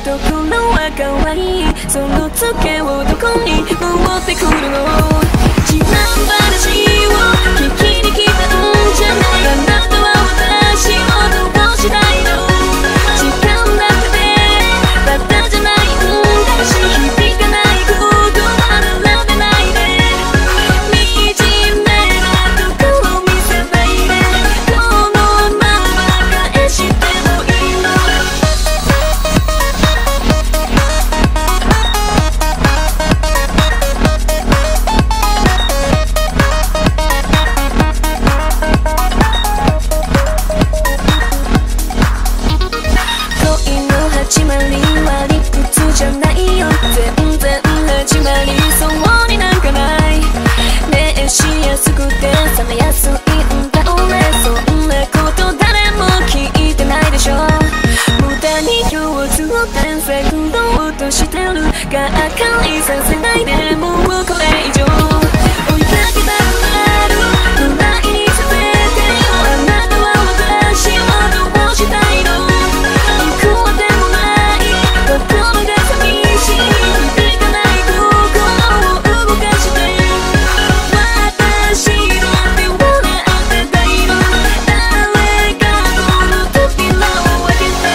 ところは可愛い、そのツケをどこに持ってくるの。自慢話を聞きに来たんじゃない。あなたは私をどうしたいの。時間だけでバカじゃないんだし、響かない言葉並べないで。惨めなところ見せないで。このまま返してもいいの。始まりは理屈じゃないよ。全然始まりそうになんかない。熱しやすくて冷めやすいんだ俺。そんなこと誰も聞いてないでしょ。無駄に上手を転生ろうとしてるがっかりさせないで。もうこれ以上追いかけたくなるぐらいにさせてよ。あなたは私をどうしたいの。心が寂しい、響かない心を動かして。私だって笑ってたいの。誰かこの扉を開けて。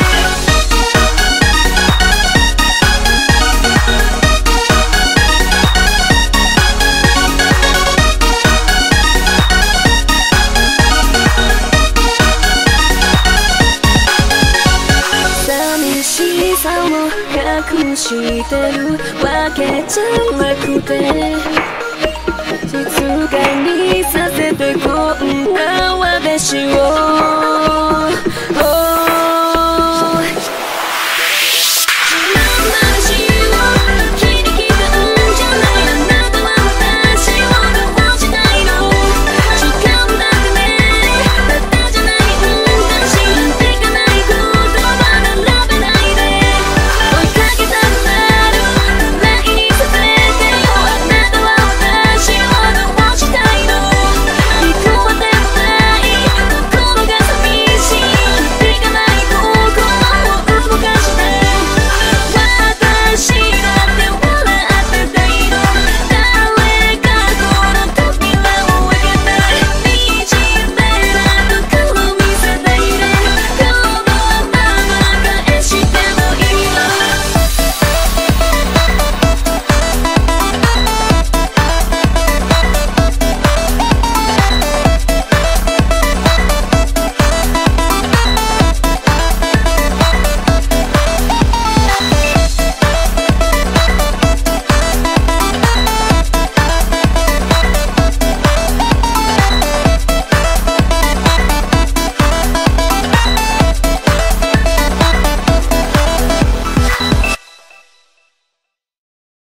寂しさを隠してるわけじゃなくて、静かにさせてこんな私を